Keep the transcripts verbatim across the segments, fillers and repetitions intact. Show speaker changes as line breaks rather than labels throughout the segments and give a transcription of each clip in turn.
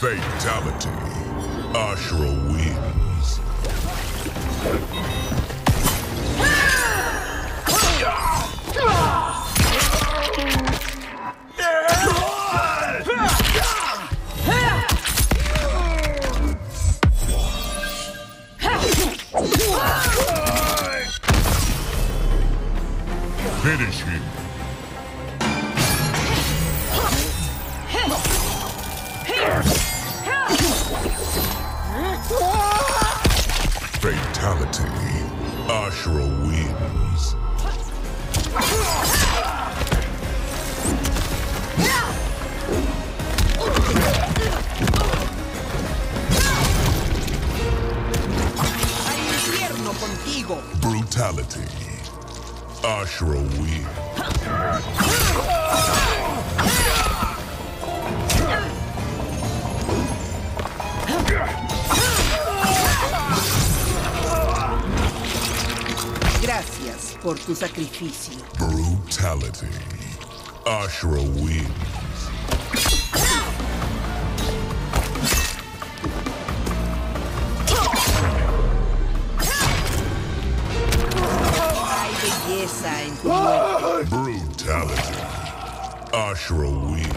Fatality. ASHRAH wins. Finish him. Fatality. ASHRAH wins.
¡Al infierno contigo!
Brutality. ASHRAH wins.
Gracias por tu sacrificio.
Brutality. ASHRAH wins.
Hay belleza en tu muerte.
Brutality. ASHRAH wins.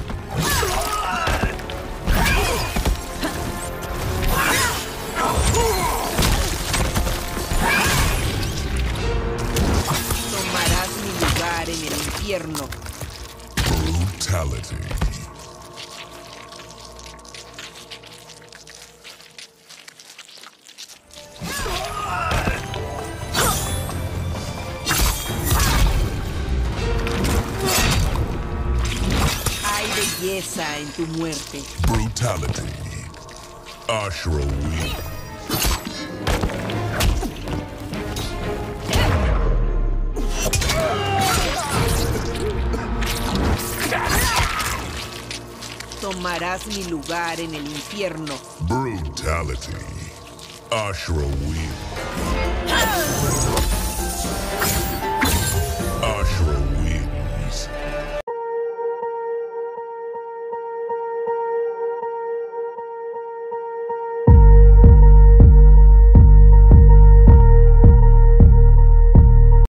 Tomarás mi lugar en el infierno.
Brutality.
Hay belleza en tu muerte.
Brutality. ASHRAH wins.
Tomarás mi lugar en el infierno.
Brutality. ASHRAH wins.